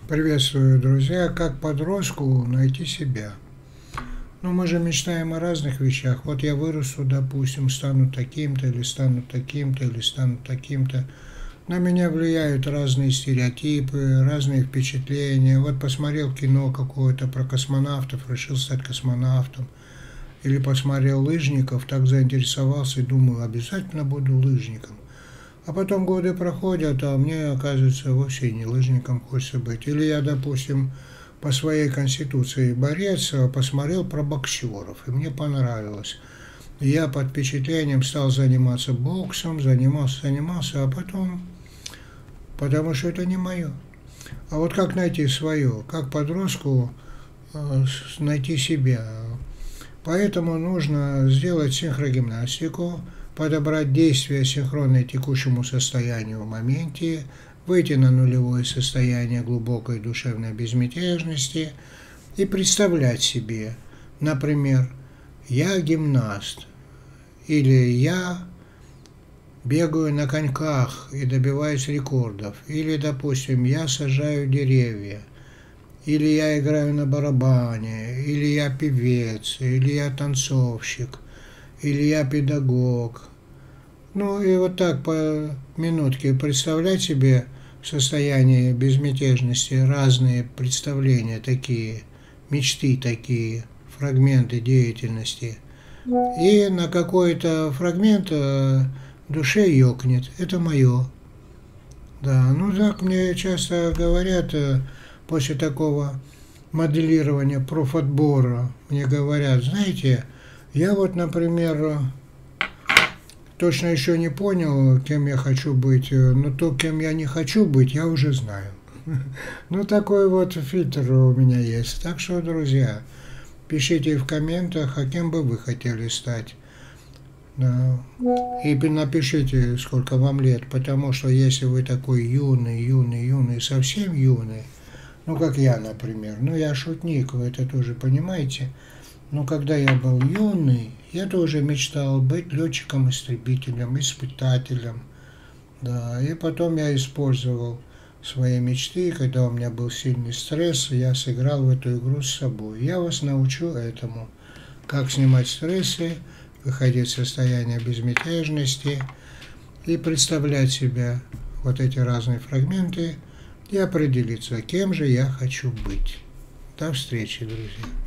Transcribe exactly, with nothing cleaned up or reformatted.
Приветствую, друзья. Как подростку найти себя? Ну, мы же мечтаем о разных вещах. Вот я вырасту, допустим, стану таким-то, или стану таким-то, или стану таким-то. На меня влияют разные стереотипы, разные впечатления. Вот посмотрел кино какое-то про космонавтов, решил стать космонавтом. Или посмотрел лыжников, так заинтересовался и думаю, обязательно буду лыжником. А потом годы проходят, а мне, оказывается, вовсе не лыжником хочется быть. Или я, допустим, по своей конституции борец, посмотрел про боксеров, и мне понравилось. Я под впечатлением стал заниматься боксом, занимался, занимался, а потом, потому что это не мое. А вот как найти свое, как подростку найти себя? Поэтому нужно сделать синхрогимнастику, подобрать действия, синхронные текущему состоянию в моменте, выйти на нулевое состояние глубокой душевной безмятежности и представлять себе, например, я гимнаст, или я бегаю на коньках и добиваюсь рекордов, или, допустим, я сажаю деревья, или я играю на барабане, или я певец, или я танцовщик, или я педагог. Ну и вот так по минутке представлять себе состояние безмятежности, разные представления такие, мечты такие, фрагменты деятельности. И на какой-то фрагмент душе ёкнет. Это мое. Да, ну так мне часто говорят, после такого моделирования профотбора, мне говорят, знаете, я вот, например, точно еще не понял, кем я хочу быть, но то, кем я не хочу быть, я уже знаю. Ну, такой вот фильтр у меня есть. Так что, друзья, пишите в комментах, а кем бы вы хотели стать. Да. И напишите, сколько вам лет, потому что если вы такой юный, юный, юный, совсем юный, ну, как я, например, ну, я шутник, вы это тоже понимаете, но когда я был юный, я тоже мечтал быть летчиком-истребителем, испытателем. Да, и потом я использовал свои мечты, когда у меня был сильный стресс, я сыграл в эту игру с собой. Я вас научу этому, как снимать стрессы, выходить из состояния безмятежности и представлять себя вот эти разные фрагменты и определиться, кем же я хочу быть. До встречи, друзья.